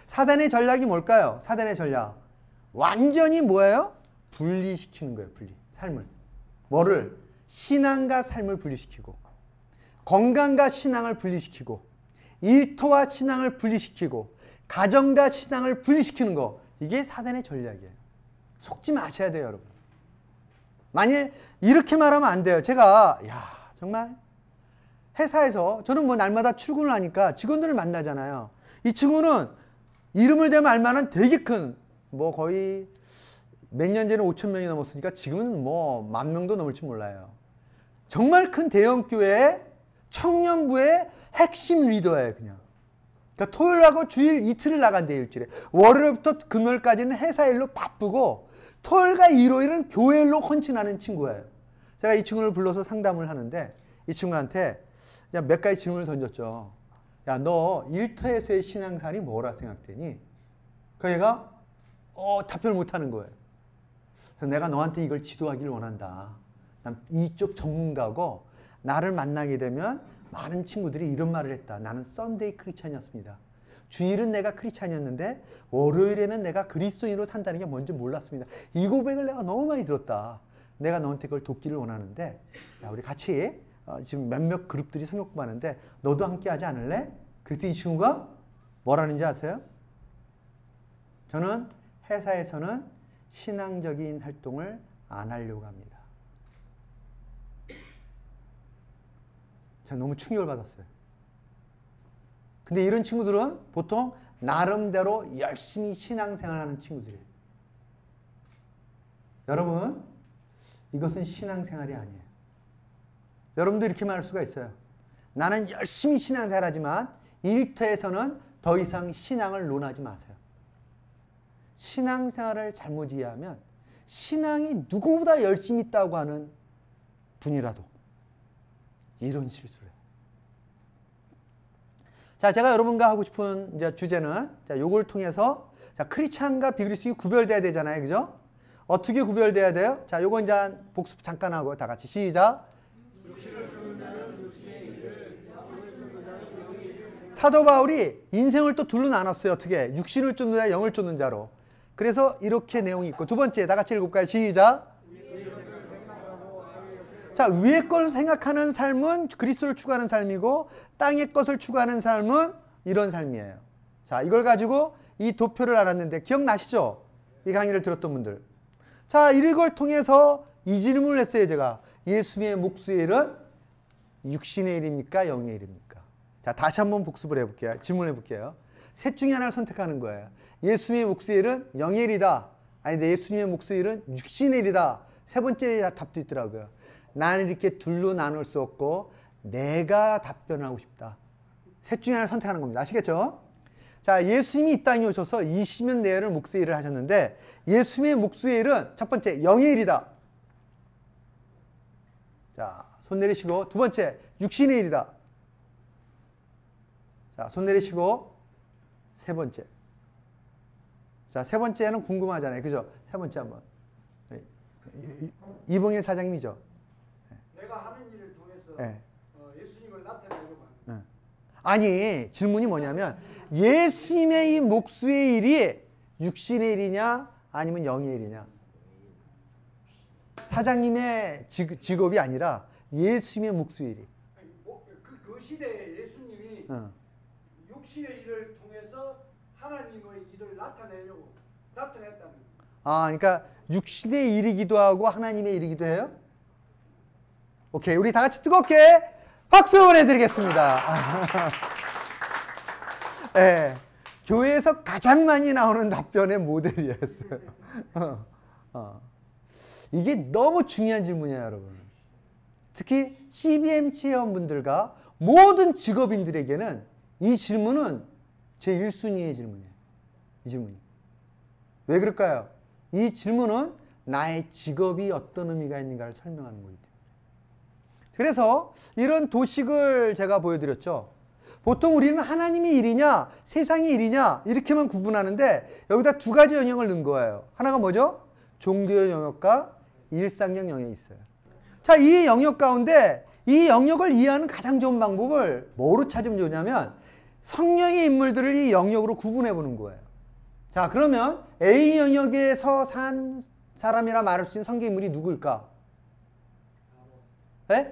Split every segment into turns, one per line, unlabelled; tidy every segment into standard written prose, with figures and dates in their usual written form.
사단의 전략이 뭘까요? 사단의 전략. 완전히 뭐예요? 분리시키는 거예요. 분리. 삶을. 뭐를? 신앙과 삶을 분리시키고, 건강과 신앙을 분리시키고, 일터와 신앙을 분리시키고, 가정과 신앙을 분리시키는 거. 이게 사단의 전략이에요. 속지 마셔야 돼요, 여러분. 만일 이렇게 말하면 안 돼요. 제가 정말 회사에서 저는 뭐 날마다 출근을 하니까 직원들을 만나잖아요. 이 친구는 이름을 대면 알만한 되게 큰, 뭐 거의 몇 년 전에 5천 명이 넘었으니까 지금은 뭐 10,000명도 넘을지 몰라요. 정말 큰 대형교회 청년부의 핵심 리더예요, 그냥. 그러니까 토요일하고 주일 이틀을 나간대요, 일주일에. 월요일부터 금요일까지는 회사 일로 바쁘고, 토요일과 일요일은 교회 일로 헌신하는 친구예요. 제가 이 친구를 불러서 상담을 하는데, 이 친구한테 그냥 몇 가지 질문을 던졌죠. 야, 너 일터에서의 신앙생활이 뭐라 생각되니? 그 애가 답변을 못하는 거예요. 그래서 내가 너한테 이걸 지도하길 원한다. 난 이쪽 전문가고, 나를 만나게 되면 많은 친구들이 이런 말을 했다. 나는 썬데이 크리스찬이었습니다. 주일은 내가 크리스찬이었는데 월요일에는 내가 그리스도인으로 산다는 게 뭔지 몰랐습니다. 이 고백을 내가 너무 많이 들었다. 내가 너한테 그걸 돕기를 원하는데, 야, 우리 같이 지금 몇몇 그룹들이 성경 공부하는데 너도 함께 하지 않을래? 그랬더니 이 친구가 뭐라는지 아세요? 저는 회사에서는 신앙적인 활동을 안 하려고 합니다. 제가 너무 충격을 받았어요. 근데 이런 친구들은 보통 나름대로 열심히 신앙생활하는 친구들이에요. 여러분, 이것은 신앙생활이 아니에요. 여러분도 이렇게 말할 수가 있어요. 나는 열심히 신앙생활하지만 일터에서는 더 이상 신앙을 논하지 마세요. 신앙생활을 잘못 이해하면 신앙이 누구보다 열심히 있다고 하는 분이라도 이런 실수를 해요. 자, 제가 여러분과 하고 싶은 이제 주제는, 자, 요걸 통해서, 자, 크리스찬과 비그리스도인이 구별돼야 되잖아요. 그죠? 어떻게 구별돼야 돼요? 자, 요거 이제 복습 잠깐 하고 다 같이 시작. 사도 바울이 인생을 또 둘로 나눴어요. 어떻게? 육신을 쫓는 자, 영을 쫓는 자로. 그래서 이렇게 내용이 있고, 두 번째 다 같이 읽어볼까요? 시작. 자, 위의 걸 생각하는 삶은 그리스도를 추구하는 삶이고, 땅의 것을 추구하는 삶은 이런 삶이에요. 자, 이걸 가지고 이 도표를 알았는데 기억나시죠? 이 강의를 들었던 분들. 자, 이걸 통해서 이 질문을 했어요, 제가. 예수님의 몫의 일은 육신의 일입니까? 영의 일입니까? 자, 다시 한번 복습을 해볼게요. 질문해 볼게요. 셋 중에 하나를 선택하는 거예요. 예수님의 몫의 일은 영의 일이다. 아니, 예수님의 몫의 일은 육신의 일이다. 세 번째 답도 있더라고요. 나는 이렇게 둘로 나눌 수 없고 내가 답변하고 싶다. 셋 중에 하나를 선택하는 겁니다. 아시겠죠? 자, 예수님이 이 땅에 오셔서 20년 내외를 몫의 일을 하셨는데, 예수님의 몫의 일은 첫 번째 영의 일이다. 자, 손 내리시고. 두 번째 육신의 일이다. 자, 손 내리시고. 세 번째. 자, 세 번째는 궁금하잖아요. 그죠? 세 번째 한번. 이봉일 사장님이죠?
내가 하는 일을 통해서
네.
예수님을 나타내려고 합니다.
아니, 질문이 뭐냐면 예수님의 이 몫의 일이 육신의 일이냐 아니면 영의 일이냐. 사장님의 직업이 아니라 예수님의 몫의 일이.
그 시대에 예수님이 육신의 일을 통해서 하나님의 일을 나타냈다는.
아, 그러니까 육신의 일이기도 하고 하나님의 일이기도 해요? 오케이, 우리 다 같이 뜨겁게 박수 보내드리겠습니다. 네, 교회에서 가장 많이 나오는 답변의 모델이었어요. 이게 너무 중요한 질문이에요, 여러분. 특히 CBM 체험분들과 모든 직업인들에게는 이 질문은 제 1순위의 질문이에요. 이 질문이. 왜 그럴까요? 이 질문은 나의 직업이 어떤 의미가 있는가를 설명하는 거기 때문에. 그래서 이런 도식을 제가 보여드렸죠. 보통 우리는 하나님의 일이냐 세상의 일이냐 이렇게만 구분하는데, 여기다 두 가지 영역을 넣은 거예요. 하나가 뭐죠? 종교의 영역과 일상적 영역이 있어요. 자, 이 영역 가운데 이 영역을 이해하는 가장 좋은 방법을 뭐로 찾으면 좋냐면, 성령의 인물들을 이 영역으로 구분해 보는 거예요. 자, 그러면 A 영역에서 산 사람이라 말할 수 있는 성경 인물이 누구일까? 예?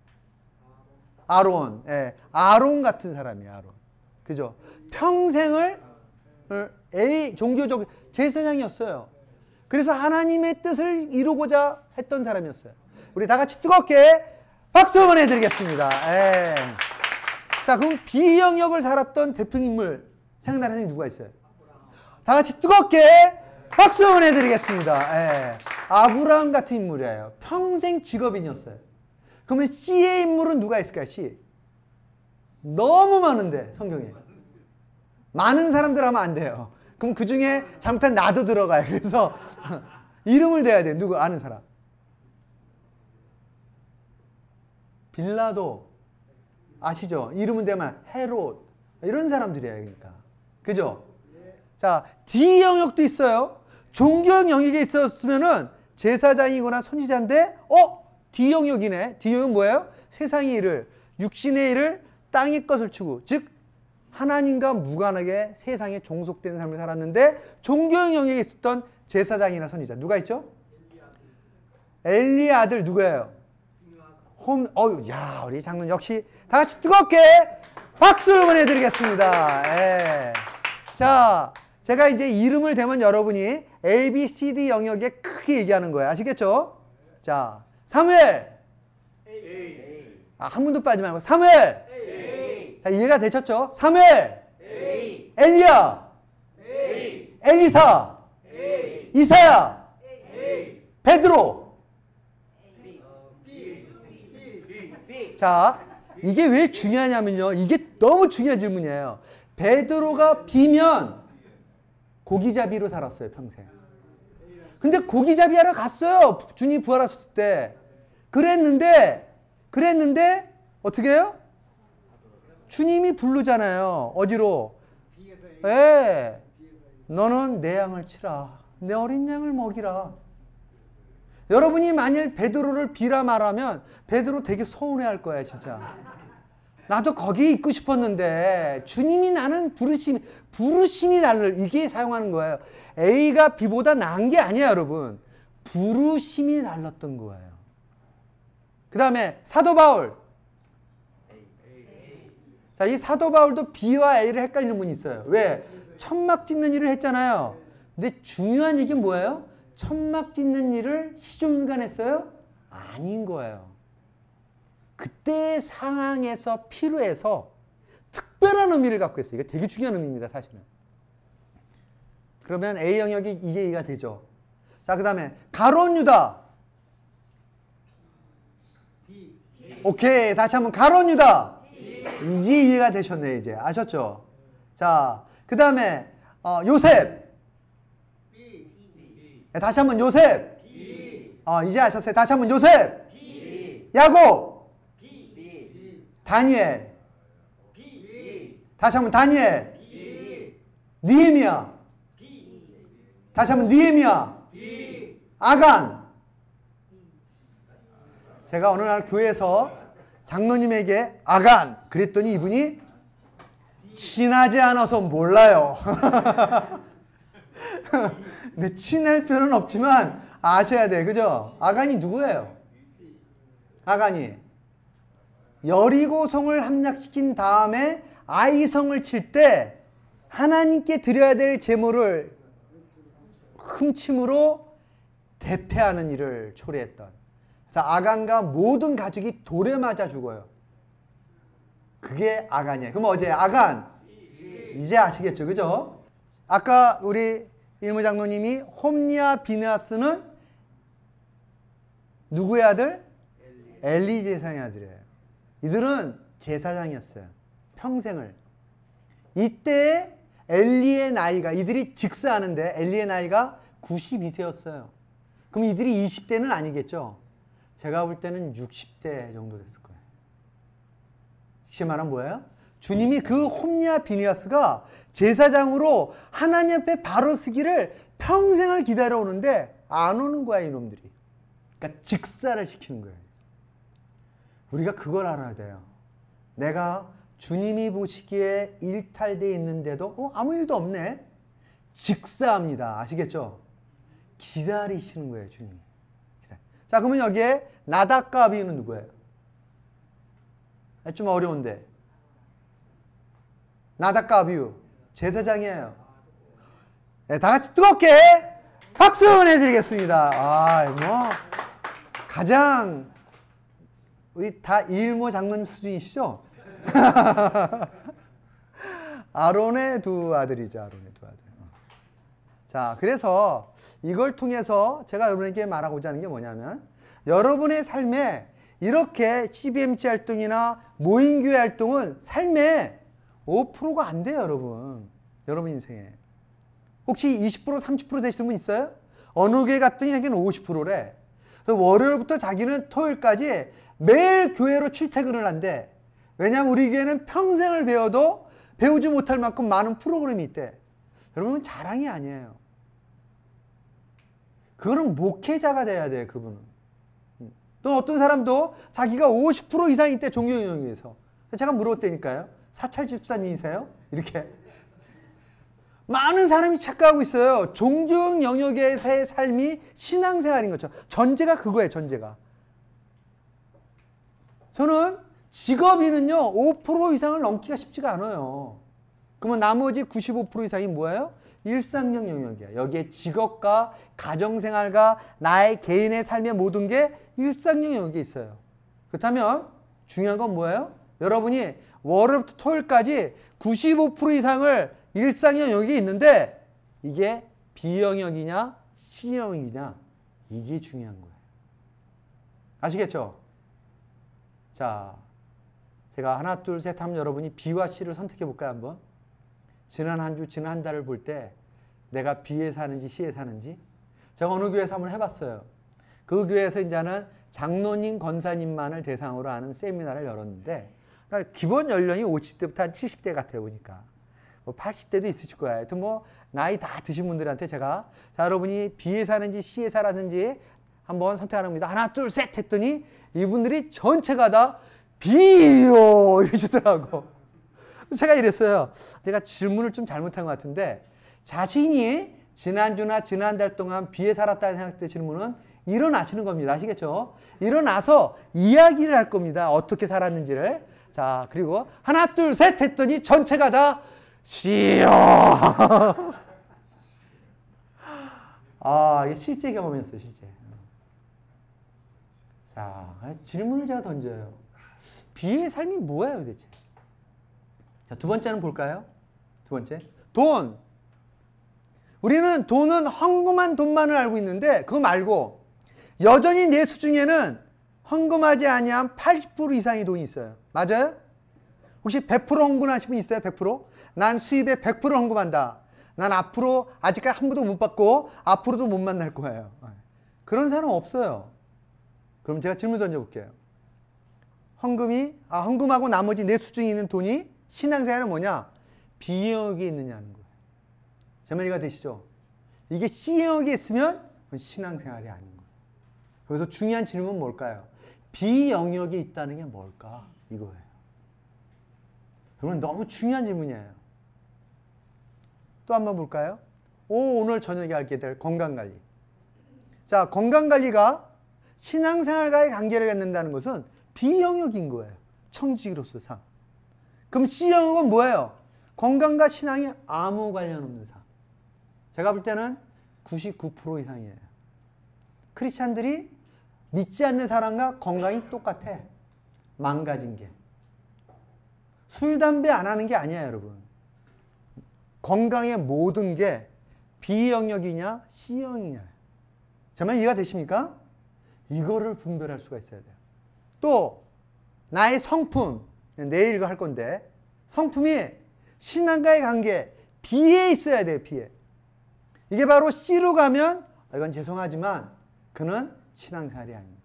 아론. 예. 아론 같은 사람이에요, 아론. 그죠? 평생을 종교적 제사장이었어요. 그래서 하나님의 뜻을 이루고자 했던 사람이었어요. 우리 다 같이 뜨겁게 박수 한번 해드리겠습니다. 예. 자, 그럼 B 영역을 살았던 대표 인물 생각나는 사람이 누가 있어요? 다 같이 뜨겁게 박수 한번 해드리겠습니다. 예. 아브라함 같은 인물이에요. 평생 직업인이었어요. 그러면 C의 인물은 누가 있을까요? C. 너무 많은데 성경에. 많은 사람들 하면 안 돼요. 그럼 그 중에 잘못하면 나도 들어가요. 그래서 이름을 대야 돼. 누구 아는 사람? 빌라도 아시죠? 이름은 대면 헤롯 이런 사람들이에요. 그러니까 그죠? 자, D 영역도 있어요. 종교적 영역에 있었으면은 제사장이거나 선지자인데 D 영역이네. D 영역은 뭐예요? 세상의 일을, 육신의 일을, 땅의 것을 추구, 즉 하나님과 무관하게 세상에 종속된 삶을 살았는데 종교적 영역에 있었던 제사장이나 선지자 누가 있죠? 엘리의 아들 누구예요? 야, 우리 장로님 역시 다 같이 뜨겁게 박수를 보내드리겠습니다. 예. 자, 제가 이제 이름을 대면 여러분이 A, B, C, D 영역에 크게 얘기하는 거예요. 아시겠죠? 자, 사무엘. 한 분도 빠지지 말고 사무엘. 자, 이해가 되셨죠? 사무엘. 엘리야. 엘리사. 이사야. 베드로. 자, 이게 왜 중요하냐면요. 이게 너무 중요한 질문이에요. 베드로가 비면 고기잡이로 살았어요, 평생. 근데 고기잡이 하러 갔어요. 주님 부활하셨을 때. 그랬는데 어떻게 해요? 주님이 부르잖아요. 어디로? 예. 너는 내 양을 치라. 내 어린 양을 먹이라. 여러분이 만일 베드로를 비라 말하면 베드로 되게 서운해할 거야, 진짜. 나도 거기 있고 싶었는데 주님이 나는 부르심이 달를 이게 사용하는 거예요. A가 B보다 나은 게 아니에요, 여러분. 부르심이 달랐던 거예요. 그 다음에 사도 바울. 자, 이 사도 바울도 B와 A를 헷갈리는 분이 있어요. 왜? 천막 짓는 일을 했잖아요. 근데 중요한 얘기는 뭐예요? 천막 짓는 일을 시종일관 했어요? 아닌 거예요. 그때의 상황에서 필요해서 특별한 의미를 갖고 있어요. 이게 되게 중요한 의미입니다, 사실은. 그러면 A 영역이 이제 이해가 되죠. 자, 그 다음에 가룟 유다. 오케이, 다시 한번 가룟 유다. 이제 이해가 되셨네, 이제 아셨죠? 자, 그 다음에 요셉. 다시 한번 요셉. 이제 아셨어요? 다시 한번 요셉. 야곱. 다니엘. 다시 한번 다니엘. 느헤미야. 다시 한번 느헤미야. 아간. 제가 어느 날 교회에서 장로님에게 아간 그랬더니 이분이 친하지 않아서 몰라요. 근데 친할 필요는 없지만 아셔야 돼. 그죠? 아간이 누구예요? 아간이 여리고성을 함락시킨 다음에 아이성을 칠 때 하나님께 드려야 될 제물을 훔침으로 대패하는 일을 초래했던. 그래서 아간과 모든 가족이 돌에 맞아 죽어요. 그게 아간이에요. 그럼 어제 아간 이제 아시겠죠? 그죠? 아까 우리 일무 장로님이 홈니와 비느하스는 누구의 아들? 엘리 제사장의 아들이에요. 이들은 제사장이었어요. 평생을. 이때 엘리의 나이가 이들이 직사하는데 엘리의 나이가 92세였어요. 그럼 이들이 20대는 아니겠죠? 제가 볼 때는 60대 정도 됐을 거예요. 쉽게 말하면 뭐예요? 주님이 그 홈니와 비느하스가 제사장으로 하나님 앞에 바로 서기를 평생을 기다려오는데 안 오는 거야, 이놈들이. 그러니까 직사를 시키는 거예요. 우리가 그걸 알아야 돼요. 내가 주님이 보시기에 일탈되어 있는데도 아무 일도 없네. 직사합니다. 아시겠죠? 기다리시는 거예요, 주님이. 자, 그러면 여기에 나답과 아비후는 누구예요? 좀 어려운데. 나답과 아비후 제사장이에요. 네, 다 같이 뜨겁게 박수 보내드리겠습니다. 가장 우리 다 이일모 장로님 수준이시죠? 아론의 두 아들이죠. 아론의 두 아들. 자, 그래서 이걸 통해서 제가 여러분에게 말하고자 하는 게 뭐냐면 여러분의 삶에 이렇게 CBMC 활동이나 모임교회 활동은 삶의 5%가 안 돼요, 여러분. 여러분 인생에. 혹시 20%, 30% 되시는 분 있어요? 어느 교회 갔더니 자기는 50%래. 월요일부터 자기는 토요일까지 매일 교회로 출퇴근을 한대. 왜냐하면 우리 교회는 평생을 배워도 배우지 못할 만큼 많은 프로그램이 있대. 여러분, 자랑이 아니에요. 그거는 목회자가 돼야 돼요, 그분은. 또 어떤 사람도 자기가 50% 이상 있대, 종교 영역에서. 제가 물어봤다니까요. 사찰 집사님이세요? 이렇게. 많은 사람이 착각하고 있어요. 종교 영역에서의 삶이 신앙생활인 거죠. 전제가 그거예요, 전제가. 저는 직업인은요, 5% 이상을 넘기가 쉽지가 않아요. 그러면 나머지 95% 이상이 뭐예요? 일상적 영역이야. 여기에 직업과 가정생활과 나의 개인의 삶의 모든 게 일상적 영역에 있어요. 그렇다면 중요한 건 뭐예요? 여러분이 월요일부터 토요일까지 95% 이상을 일상적 영역에 있는데 이게 비영역이냐 C영역이냐 이게 중요한 거예요. 아시겠죠? 자, 제가 하나 둘 셋 하면 여러분이 B와 C를 선택해 볼까요? 한번. 지난 한 주, 지난 한 달을 볼 때 내가 B에 사는지 C에 사는지 제가 어느 교회에서 한번 해봤어요. 그 교회에서 이제는 장로님, 권사님만을 대상으로 하는 세미나를 열었는데 그러니까 기본 연령이 50대부터 한 70대 같아요. 보니까 뭐 80대도 있으실 거예요. 하여튼 뭐 나이 다 드신 분들한테 제가 자, 여러분이 B에 사는지 C에 살았는지 한번 선택하는 겁니다. 하나 둘 셋 했더니 이분들이 전체가 다 B요 이러시더라고. 제가 이랬어요. 제가 질문을 좀 잘못한 것 같은데 자신이 지난주나 지난달 동안 B에 살았다는 생각되시는 분은 일어나시는 겁니다. 아시겠죠? 일어나서 이야기를 할 겁니다. 어떻게 살았는지를. 자, 그리고 하나 둘 셋 했더니 전체가 다 C요. 아, 이게 실제 경험이었어요. 실제. 자, 질문을 제가 던져요. B의 삶이 뭐예요 도대체? 자, 두 번째는 볼까요? 두 번째. 돈. 우리는 돈은 헌금한 돈만을 알고 있는데 그거 말고 여전히 내 수중에는 헌금하지 아니한 80% 이상의 돈이 있어요. 맞아요? 혹시 100% 헌금하신 분 있어요? 100%? 난 수입에 100% 헌금한다. 난 앞으로 아직까지 한 번도 못 받고 앞으로도 못 만날 거예요. 그런 사람 없어요. 그럼 제가 질문 던져볼게요. 헌금하고 나머지 내 수중에 있는 돈이 신앙생활은 뭐냐? B영역에 있느냐는 거예요. 제 말 이해가 되시죠? 이게 C영역에 있으면 그건 신앙생활이 아닌 거예요. 그래서 중요한 질문은 뭘까요? B영역에 있다는 게 뭘까? 이거예요. 여러분 너무 중요한 질문이에요. 또 한번 볼까요? 오늘 저녁에 알게 될 건강관리. 자, 건강관리가 신앙생활과의 관계를 갖는다는 것은 B영역인 거예요. 청지기로서 삶. 그럼 C영역은 뭐예요? 건강과 신앙이 아무 관련 없는 삶. 제가 볼 때는 99% 이상이에요. 크리스찬들이 믿지 않는 사람과 건강이 똑같아. 망가진 게. 술, 담배 안 하는 게 아니야, 여러분. 건강의 모든 게 B영역이냐, C영역이냐. 제 말 이해가 되십니까? 이거를 분별할 수가 있어야 돼요. 또, 나의 성품. 내일 이거 할 건데, 성품이 신앙과의 관계, B에 있어야 돼요, B에. 이게 바로 C로 가면, 이건 죄송하지만, 그는 신앙생활이 아닙니다.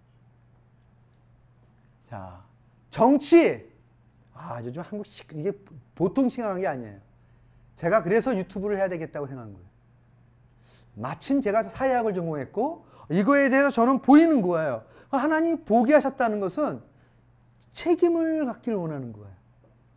자, 정치. 요즘 한국 이게 보통 심각한 게 아니에요. 제가 그래서 유튜브를 해야 되겠다고 생각한 거예요. 마침 제가 사회학을 전공했고 이거에 대해서 저는 보이는 거예요. 하나님 보게 하셨다는 것은 책임을 갖기를 원하는 거예요.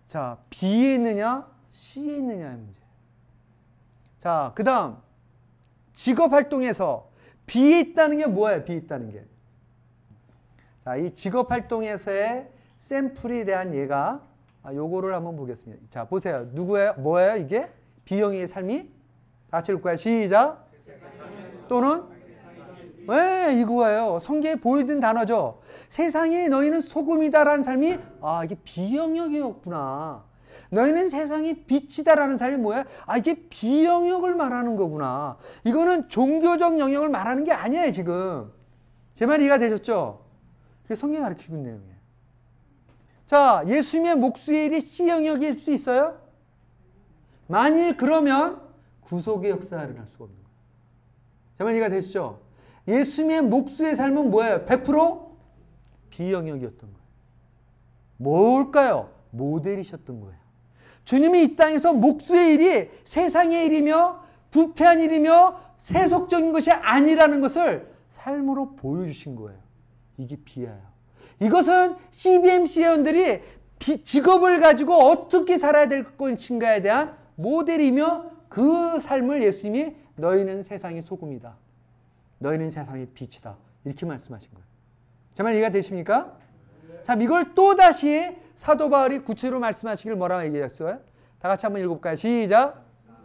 자, B에 있느냐, C에 있느냐의 문제. 자, 그 다음 직업활동에서 B에 있다는 게 뭐예요? B에 있다는 게. 자, 이 직업활동에서의 샘플에 대한 예가 요거를 한번 보겠습니다. 자, 보세요. 누구예요? 뭐예요? 이게? B형의 삶이? 같이 읽을까요? 시작. 또는? 왜 이거예요? 성경에 보여준 단어죠. 세상에 너희는 소금이다라는 삶이 이게 B영역이었구나. 너희는 세상이 빛이다라는 삶이 뭐야? 이게 B영역을 말하는 거구나. 이거는 종교적 영역을 말하는 게 아니에요, 지금. 제 말 이해가 되셨죠? 그게 성경이 가르치고 있는 내용이에요. 자, 예수님의 목수의 일이 C영역일 수 있어요? 만일 그러면 구속의 역사가 일어날 수가 없는 거예요. 제 말 이해가 되시죠? 예수님의 목수의 삶은 뭐예요? 100% B영역이었던 거예요. 뭘까요? 모델이셨던 거예요. 주님이 이 땅에서 목수의 일이 세상의 일이며 부패한 일이며 세속적인 것이 아니라는 것을 삶으로 보여주신 거예요. 이게 B예요. 이것은 CBMC 회원들이 직업을 가지고 어떻게 살아야 될 것인가에 대한 모델이며 그 삶을 예수님이 너희는 세상의 소금이다. 너희는 세상의 빛이다. 이렇게 말씀하신 거예요. 제 말 이해가 되십니까? 자, 이걸 또다시 사도 바울이 구체로 말씀하시길 뭐라고 얘기했어요? 다 같이 한번 읽어볼까요? 시작.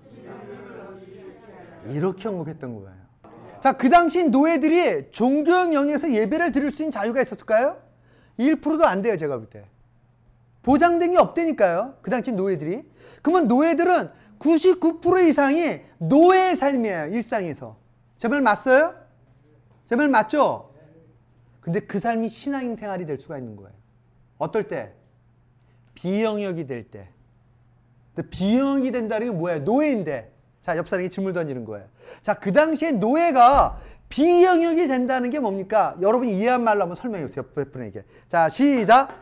이렇게 언급했던 거예요. 자, 그 당시 노예들이 종교적 영역에서 예배를 드릴 수 있는 자유가 있었을까요? 1%도 안 돼요, 제가 볼 때. 보장된 게 없다니까요. 그 당시 노예들이. 그러면 노예들은 99% 이상이 노예의 삶이에요, 일상에서. 제 말 맞어요? 제 말 맞죠? 근데 그 삶이 신앙생활이 될 수가 있는 거예요. 어떨 때? B영역이 될 때. 근데 B영역이 된다는 게 뭐예요? 노예인데. 자, 옆 사람에게 질문 던지는 거예요. 자, 그 당시에 노예가 B영역이 된다는 게 뭡니까? 여러분이 이해한 말로 한번 설명해 주세요. 옆 분에게. 자, 시작.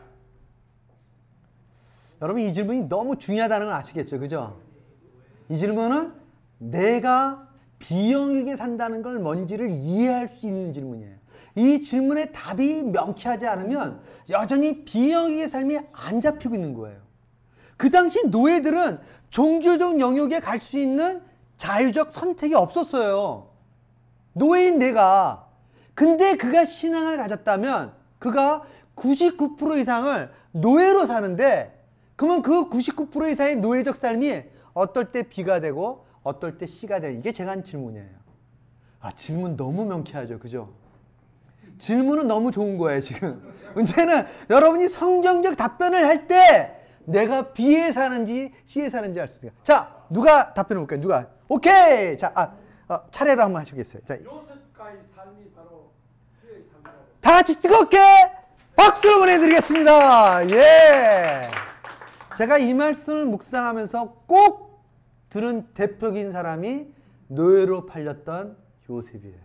여러분, 이 질문이 너무 중요하다는 걸 아시겠죠? 그죠? 이 질문은 내가 B영역에 산다는 걸 뭔지를 이해할 수 있는 질문이에요. 이 질문의 답이 명쾌하지 않으면 여전히 B영역의 삶이 안 잡히고 있는 거예요. 그 당시 노예들은 종교적 영역에 갈 수 있는 자유적 선택이 없었어요. 노예인 내가. 근데 그가 신앙을 가졌다면 그가 99% 이상을 노예로 사는데 그러면 그 99% 이상의 노예적 삶이 어떨 때 B가 되고 어떨 때 C가 되고 이게 제가 한 질문이에요. 질문 너무 명쾌하죠. 그죠? 질문은 너무 좋은 거예요, 지금. 문제는 여러분이 성경적 답변을 할 때 내가 B에 사는지 C에 사는지 알 수 있어요. 자, 누가 답변해 볼까요? 누가? 오케이! 자, 차례로 한번 하시겠어요? 자,
요셉과의 삶이 바로 B의 삶이라고.
다 같이 뜨겁게 박수를 보내드리겠습니다. 예. 제가 이 말씀을 묵상하면서 꼭 들은 대표적인 사람이 노예로 팔렸던 요셉이에요.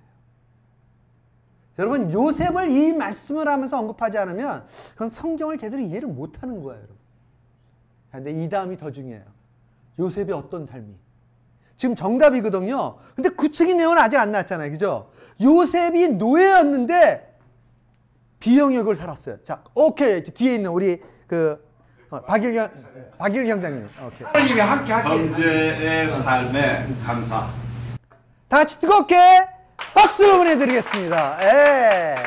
여러분, 요셉을 이 말씀을 하면서 언급하지 않으면 그건 성경을 제대로 이해를 못하는 거예요. 여러분. 근데 이 다음이 더 중요해요. 요셉의 어떤 삶이. 지금 정답이거든요. 근데 구체적인 내용은 아직 안 나왔잖아요. 그죠? 요셉이 노예였는데 B영역을 살았어요. 자, 오케이. 뒤에 있는 우리 박일경 경장님. 오케이.
하나님이 함께하기.
형제의 삶에 감사.
다 같이 뜨겁게 박수를 보내드리겠습니다. 예.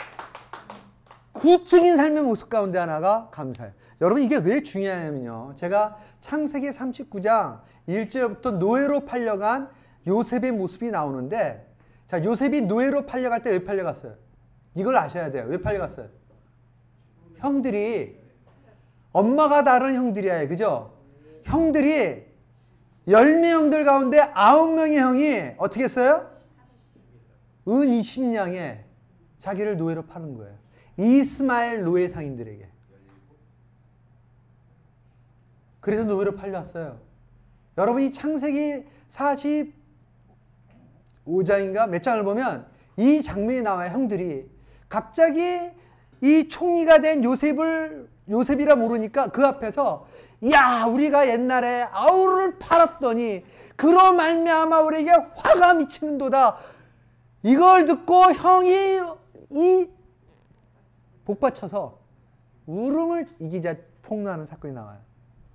구체적인 삶의 모습 가운데 하나가 감사예요. 여러분, 이게 왜 중요하냐면요. 제가 창세기 39장 1절부터 노예로 팔려간 요셉의 모습이 나오는데, 자, 요셉이 노예로 팔려갈 때 왜 팔려갔어요? 이걸 아셔야 돼요. 왜 팔려갔어요? 형들이, 엄마가 다른 형들이야. 그죠? 형들이 10명 형들 가운데 9명의 형이 어떻게 했어요? 은 20냥에 자기를 노예로 파는 거예요. 이스마엘 노예 상인들에게. 그래서 노예로 팔렸어요. 여러분이 창세기 45장인가 몇 장을 보면 이 장면이 나와요. 형들이 갑자기 이 총리가 된 요셉이라 모르니까 그 앞에서 야, 우리가 옛날에 아우를 팔았더니 그로 말미암아 우리에게 화가 미치는도다. 이걸 듣고 형이 이 복받쳐서 울음을 이기자 폭로하는 사건이 나와요.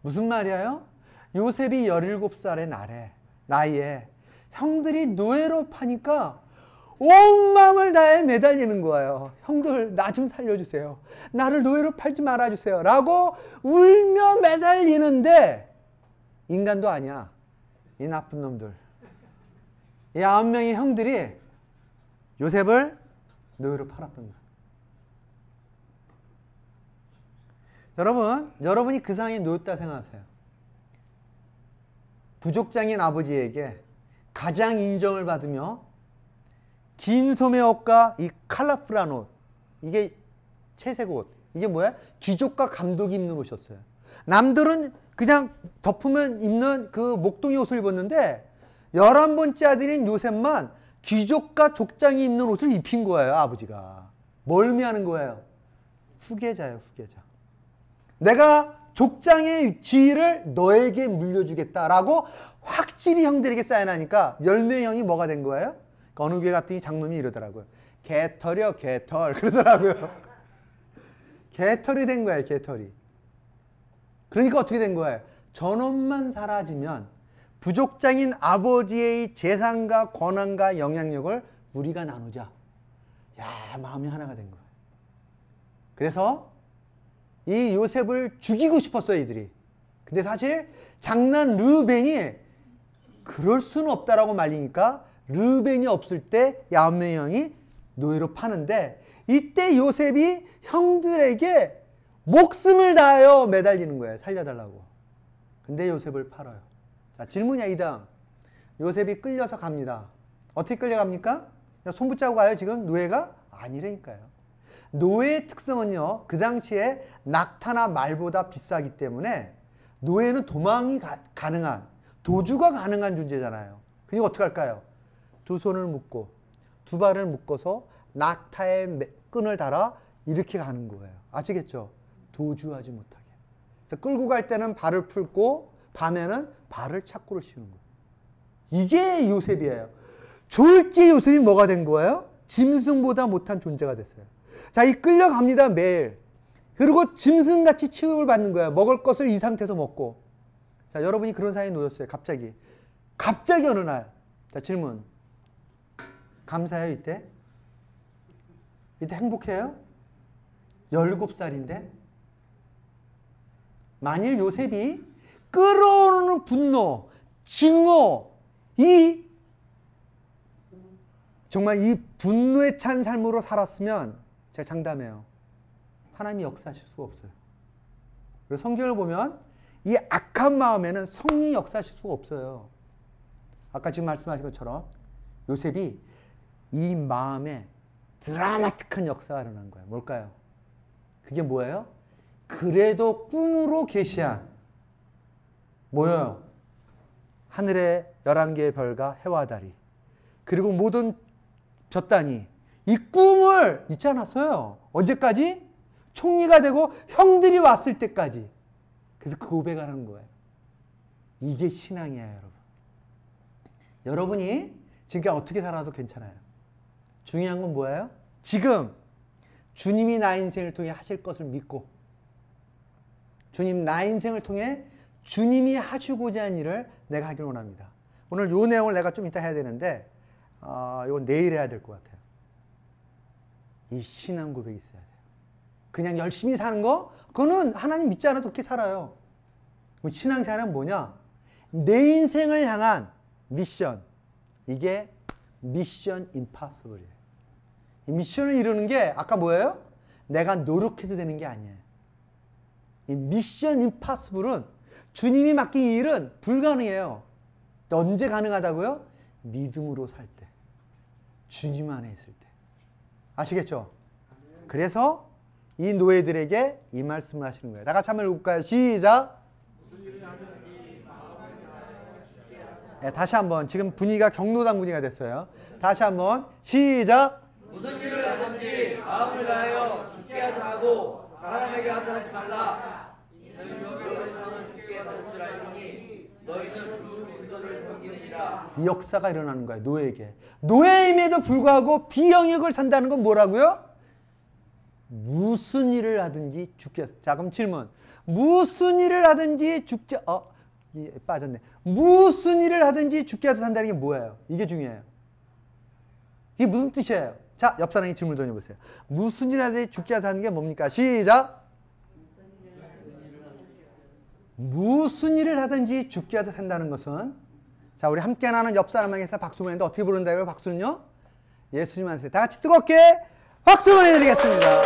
무슨 말이에요? 요셉이 17살의 나이에 형들이 노예로 파니까 온 마음을 다해 매달리는 거예요. 형들 나 좀 살려주세요. 나를 노예로 팔지 말아주세요. 라고 울며 매달리는데 인간도 아니야. 이 나쁜 놈들. 이 9명의 형들이 요셉을 노예로 팔았던 거예요. 여러분이 그 상황에 놓였다 생각하세요. 부족장인 아버지에게 가장 인정을 받으며 긴 소매 옷과 이 컬러풀한 옷, 이게 채색 옷, 이게 뭐야? 귀족과 감독이 입는 옷이었어요. 남들은 그냥 덮으면 입는 그 목동이 옷을 입었는데 11번째 아들인 요셉만 귀족과 족장이 입는 옷을 입힌 거예요. 아버지가. 뭘 의미하는 거예요? 후계자예요. 후계자. 내가 족장의 지위를 너에게 물려주겠다라고 확실히 형들에게 사인하니까 10명의 형이 뭐가 된 거예요? 어느 교회 갔더니 장로님이 이러더라고요. 개털이요, 개털. 그러더라고요. 개털이 된 거예요, 개털이. 그러니까 어떻게 된 거예요? 전원만 사라지면 부족장인 아버지의 재산과 권한과 영향력을 우리가 나누자. 야, 마음이 하나가 된 거예요. 그래서 이 요셉을 죽이고 싶었어요, 이들이. 근데 사실 장남 르벤이 그럴 수는 없다라고 말리니까 르벤이 없을 때 9명의 형이 노예로 파는데 이때 요셉이 형들에게 목숨을 다하여 매달리는 거예요. 살려달라고. 근데 요셉을 팔아요. 자, 질문이야, 이 다음. 요셉이 끌려서 갑니다. 어떻게 끌려갑니까? 그냥 손 붙잡고 가요, 지금 노예가? 아니라니까요. 노예의 특성은요, 그 당시에 낙타나 말보다 비싸기 때문에 노예는 도망이 가능한, 도주가 가능한 존재잖아요. 그러니까 어떻게 할까요? 두 손을 묶고 두 발을 묶어서 낙타의 끈을 달아 이렇게 가는 거예요. 아시겠죠? 도주하지 못하게. 그래서 끌고 갈 때는 발을 풀고 밤에는 발을 착고를 씌우는 거예요. 이게 요셉이에요. 졸지 요셉이 뭐가 된 거예요? 짐승보다 못한 존재가 됐어요. 자, 이 끌려갑니다, 매일. 그리고 짐승같이 취급을 받는 거예요. 먹을 것을 이 상태에서 먹고. 자, 여러분이 그런 사이에 놓였어요. 갑자기 어느 날. 자, 질문. 감사해요, 이때? 이때 행복해요? 17살인데? 만일 요셉이 끌어오르는 분노, 증오, 정말 이 분노에 찬 삶으로 살았으면 제가 장담해요. 하나님이 역사하실 수가 없어요. 그래서 성경을 보면 이 악한 마음에는 성령이 역사하실 수가 없어요. 아까 지금 말씀하신 것처럼 요셉이 이 마음에 드라마틱한 역사가 일어난 거예요. 뭘까요? 그게 뭐예요? 그래도 꿈으로 계시한 뭐예요? 하늘의 11개의 별과 해와 달이 그리고 모든 젖단이 이 꿈을 잊지 않았어요. 언제까지? 총리가 되고 형들이 왔을 때까지. 그래서 그 고백을 하는 거예요. 이게 신앙이에요, 여러분. 여러분이 지금까지 어떻게 살아도 괜찮아요. 중요한 건 뭐예요? 지금 주님이 나 인생을 통해 하실 것을 믿고 주님 나 인생을 통해 주님이 하시고자 하는 일을 내가 하길 원합니다. 오늘 요 내용을 내가 좀 이따 해야 되는데 이건 내일 해야 될 것 같아요. 이 신앙 고백이 있어야 돼요. 그냥 열심히 사는 거? 그거는 하나님 믿지 않아도 그렇게 살아요. 신앙생활은 뭐냐? 내 인생을 향한 미션. 이게 미션 임파서블이에요. 이 미션을 이루는 게 아까 뭐예요? 내가 노력해도 되는 게 아니에요. 이 미션 임파서블은 주님이 맡긴 이 일은 불가능해요. 언제 가능하다고요? 믿음으로 살 때. 주님 안에 있을 때. 아시겠죠? 그래서 이 노예들에게 이 말씀을 하시는 거예요. 다 같이 한번 읽을까요? 시작! 네, 다시 한번. 지금 분위기가 경로당 분위기가 됐어요. 다시 한번. 시작!
무슨 일을 하든지 마음을 다하여 죽게 하고 사람에게 하지 말라. 너희 유업에서 사람을 죽게 받을 줄 알리니 너희는 주 그리스도를 섬기느니라.
이 역사가 일어나는 거예요. 노예에게. 노예임에도 불구하고 비영역을 산다는 건 뭐라고요? 무슨 일을 하든지 죽게. 자, 그럼 질문. 무슨 일을 하든지 빠졌네. 무슨 일을 하든지 죽게 하듯 한다는 게 뭐예요? 이게 중요해요. 이게 무슨 뜻이에요? 자, 옆 사람에게 질문 던져보세요. 무슨 일을 하든지 죽게 하듯 하는 게 뭡니까? 시작! 무슨 일을 하든지 죽게 하듯 한다는 것은, 자, 우리 함께 나는 옆 사람에게서 박수 보내는데 어떻게 부른다고요? 박수는요? 예수님 안에서 다 같이 뜨겁게 박수 보내드리겠습니다.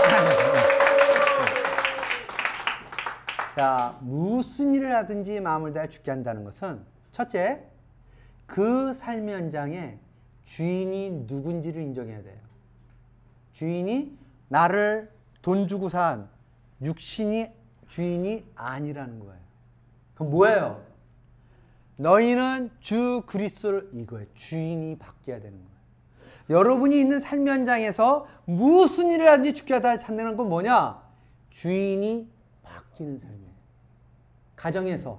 자, 무슨 일을 하든지 마음을 다해 죽게 한다는 것은, 첫째, 그 삶의 현장에 주인이 누군지를 인정해야 돼요. 주인이 나를 돈 주고 산 육신이 주인이 아니라는 거예요. 그럼 뭐예요? 너희는 주 그리스도를, 이거예요. 주인이 바뀌어야 되는 거예요. 여러분이 있는 삶의 현장에서 무슨 일을 하든지 죽게 하다 찾는 건 뭐냐? 주인이 바뀌는 삶이에요. 가정에서,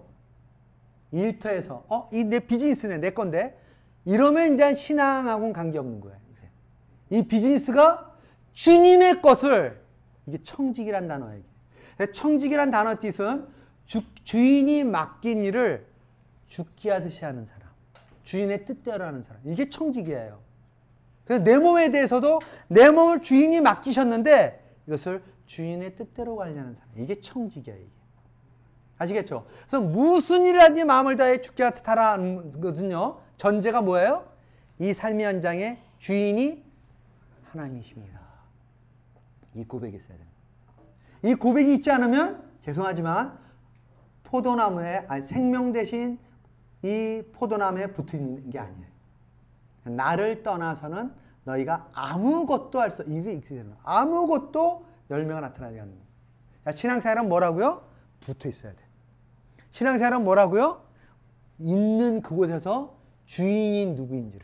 일터에서, 이 내 비즈니스네, 내 건데, 이러면 이제 신앙하고는 관계없는 거예요. 이제. 이 비즈니스가 주님의 것을, 이게 청직이란 단어예요. 청직이란 단어 뜻은 주인이 맡긴 일을 죽게 하듯이 하는 사람, 주인의 뜻대로 하는 사람, 이게 청직이에요. 그래서 내 몸에 대해서도 내 몸을 주인이 맡기셨는데 이것을 주인의 뜻대로 관리하는 사람, 이게 청직이에요. 이게. 아시겠죠? 그래서 무슨 일을 하든지 마음을 다해 죽게 하라는 거거든요. 전제가 뭐예요? 이 삶의 현장에 주인이 하나님이십니다. 이 고백이 있어야 됩니다. 이 고백이 있지 않으면 죄송하지만 포도나무에, 생명 대신 이 포도나무에 붙어 있는 게 아니에요. 나를 떠나서는 너희가 아무것도 할 수, 이게 아무것도 열매가 나타나지 않는 거예요. 신앙생활은 뭐라고요? 붙어 있어야 돼. 신앙생활은 뭐라고요? 있는 그곳에서 주인이 누구인지를.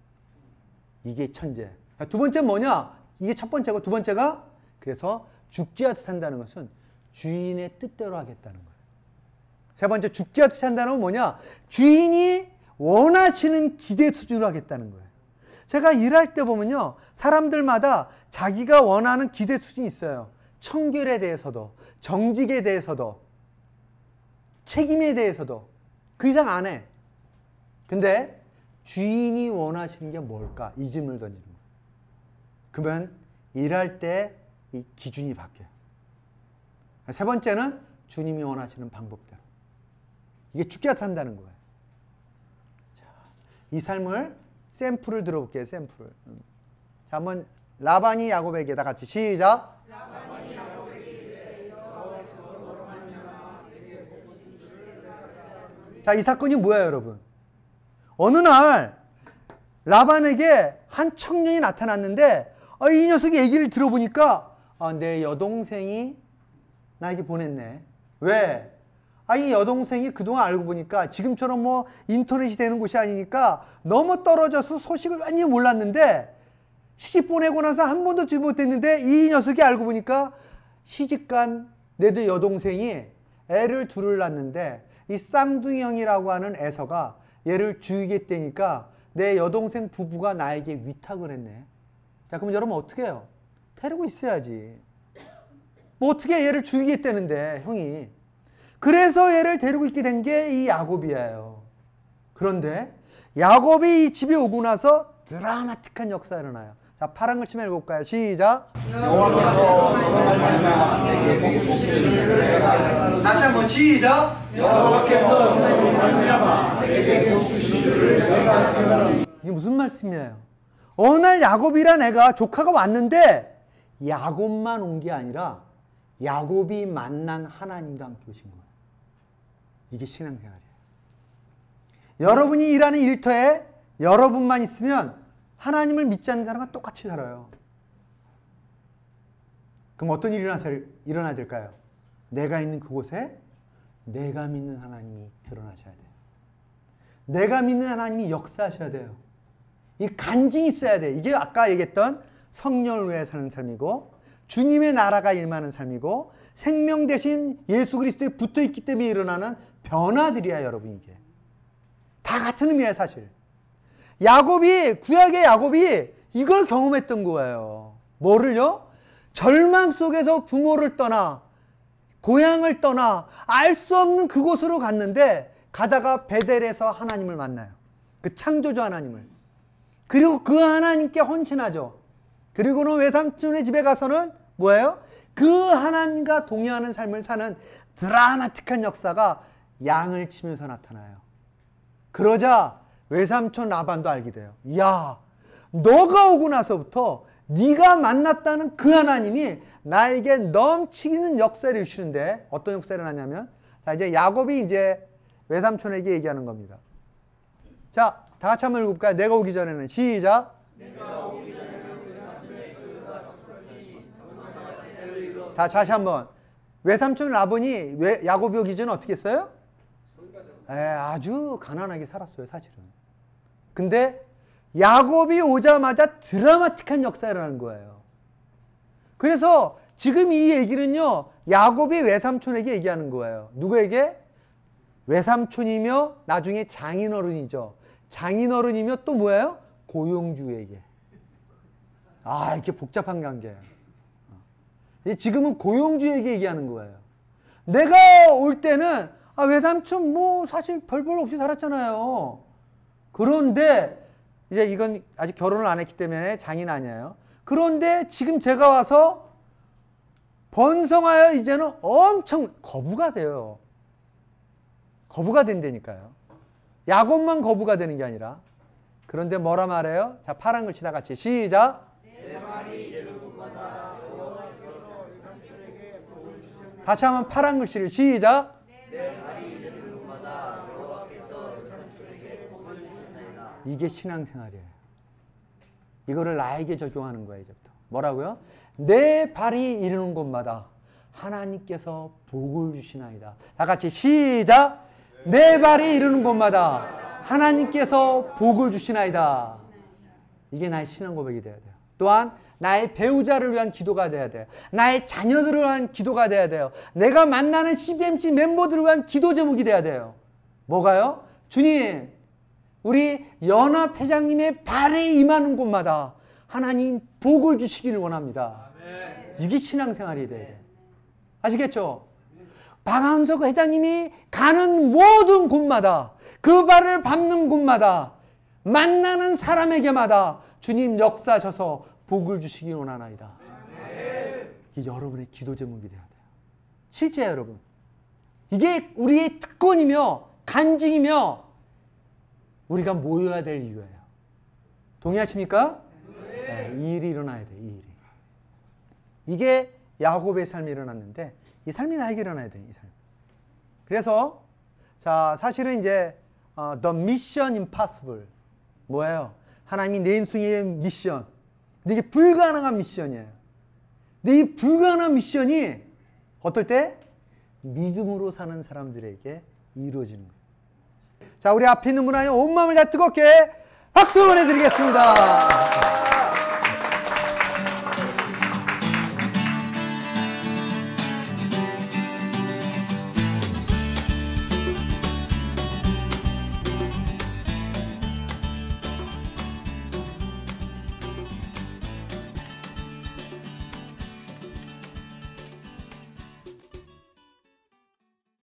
이게 천재. 두 번째 뭐냐? 이게 첫 번째고, 두 번째가 그래서 죽지 않듯 한다는 것은 주인의 뜻대로 하겠다는 거예요. 세 번째, 죽지 않듯 한다는 건 뭐냐? 주인이 원하시는 기대 수준으로 하겠다는 거예요. 제가 일할 때 보면요, 사람들마다 자기가 원하는 기대 수준이 있어요. 청결에 대해서도, 정직에 대해서도, 책임에 대해서도 그 이상 안 해. 근데 주인이 원하시는 게 뭘까? 이 질문을 던지는 거예요. 그러면 일할 때 이 기준이 바뀌어요. 세 번째는 주님이 원하시는 방법대로. 이게 죽게 한다는 거예요. 자, 이 삶을 샘플을 들어볼게요. 샘플을. 자, 한번 라반이 야곱에게 다 같이 시작. 자, 이 사건이 뭐예요, 여러분? 어느 날 라반에게 한 청년이 나타났는데 이 녀석이 얘기를 들어보니까 내 여동생이 나에게 보냈네. 왜? 이 여동생이 그동안 알고 보니까 지금처럼 뭐 인터넷이 되는 곳이 아니니까 너무 떨어져서 소식을 완전히 몰랐는데 시집 보내고 나서 한 번도 주지 못했는데 이 녀석이 알고 보니까 시집간 내 여동생이 애를 둘을 낳는데 이 쌍둥이 형이라고 하는 애서가 얘를 죽이겠다니까 내 여동생 부부가 나에게 위탁을 했네. 자, 그럼 여러분 어떻게 해요? 데리고 있어야지. 뭐 어떻게 얘를 죽이겠다는데 형이. 그래서 얘를 데리고 있게 된 게 이 야곱이에요. 그런데 야곱이 이 집에 오고 나서 드라마틱한 역사가 일어나요. 자, 파란 글 치면 읽어볼까요? 시작. 다시 한번 시작. 이게 무슨 말씀이에요? 어느 날 야곱이란 애가 조카가 왔는데 야곱만 온 게 아니라 야곱이 만난 하나님도 함께 오신 거예요. 이게 신앙생활이에요. 여러분이 일하는 일터에 여러분만 있으면 하나님을 믿지 않는 사람과 똑같이 살아요. 그럼 어떤 일이 일어나야 될까요? 내가 있는 그곳에 내가 믿는 하나님이 드러나셔야 돼요. 내가 믿는 하나님이 역사하셔야 돼요. 이 간증이 있어야 돼요. 이게 아까 얘기했던 성령을 위해 사는 삶이고 주님의 나라가 임하는 삶이고 생명 대신 예수 그리스도에 붙어있기 때문에 일어나는 변화들이야, 여러분. 이게 다 같은 의미예요, 사실. 야곱이, 구약의 야곱이 이걸 경험했던 거예요. 뭐를요? 절망 속에서 부모를 떠나 고향을 떠나 알 수 없는 그곳으로 갔는데 가다가 베델에서 하나님을 만나요. 그 창조주 하나님을. 그리고 그 하나님께 헌신하죠. 그리고는 외삼촌의 집에 가서는 뭐예요? 그 하나님과 동의하는 삶을 사는 드라마틱한 역사가 양을 치면서 나타나요. 그러자 외삼촌 라반도 알게 돼요. 야, 너가 오고 나서부터 네가 만났다는 그 하나님이 나에게 넘치는 역사를 주시는데 어떤 역사를 하냐면, 자, 이제 야곱이 이제 외삼촌에게 얘기하는 겁니다. 자, 다 같이 한번 읽어볼까요? 내가 오기 전에는. 시작. 다 다시 한번. 외삼촌 라반이 야곱이 오기 전에 어떻게 했어요? 아주 가난하게 살았어요, 사실은. 근데 야곱이 오자마자 드라마틱한 역사를 일어나는 거예요. 그래서 지금 이 얘기는요, 야곱이 외삼촌에게 얘기하는 거예요. 누구에게? 외삼촌이며 나중에 장인어른이죠. 장인어른이며 또 뭐예요? 고용주에게. 아, 이렇게 복잡한 관계예요. 지금은 고용주에게 얘기하는 거예요. 내가 올 때는 외삼촌 뭐 사실 별 없이 살았잖아요. 그런데 이제 이건 아직 결혼을 안 했기 때문에 장인 아니에요. 그런데 지금 제가 와서 번성하여 이제는 엄청 거부가 돼요. 거부가 된다니까요. 야곱만 거부가 되는 게 아니라. 그런데 뭐라 말해요? 자, 파란 글씨 다 같이 시작. 내 말이 이르는 곳마다 여호와께서 삼촌에게 복을 주셨나이다. 다시 한번 파란 글씨를 시작. 내 말이 이르는 곳마다 여호와께서 삼촌에게 복을 주셨나이다. 이게 신앙생활이에요. 이거를 나에게 적용하는 거예요, 이제부터. 뭐라고요? 내 발이 이르는 곳마다 하나님께서 복을 주시나이다. 다 같이 시작. 내 발이 이르는 곳마다 하나님께서 복을 주시나이다. 이게 나의 신앙 고백이 돼야 돼요. 또한 나의 배우자를 위한 기도가 돼야 돼요. 나의 자녀들을 위한 기도가 돼야 돼요. 내가 만나는 CBMC 멤버들을 위한 기도 제목이 돼야 돼요. 뭐가요? 주님, 우리 연합 회장님의 발에 임하는 곳마다 하나님 복을 주시기를 원합니다. 이게 신앙생활이 돼야 돼요. 아시겠죠? 박한석 회장님이 가는 모든 곳마다, 그 발을 밟는 곳마다, 만나는 사람에게마다 주님 역사하셔서 복을 주시기 원하나이다. 이게 여러분의 기도 제목이 돼야 돼요. 실제 여러분, 이게 우리의 특권이며 간증이며 우리가 모여야 될 이유예요. 동의하십니까? 네, 이 일이 일어나야 돼요. 이 일이. 이게 야곱의 삶이 일어났는데 이 삶이 나에게 일어나야 돼요. 이 삶. 그래서 자, 사실은 이제 The Mission Impossible 뭐예요? 하나님이 내 인생의 미션. 근데 이게 불가능한 미션이에요. 근데 이 불가능한 미션이 어떨 때? 믿음으로 사는 사람들에게 이루어지는 거예요. 자, 우리 앞에 있는 분 아니면 온 마음을 다 뜨겁게 박수 보내드리겠습니다.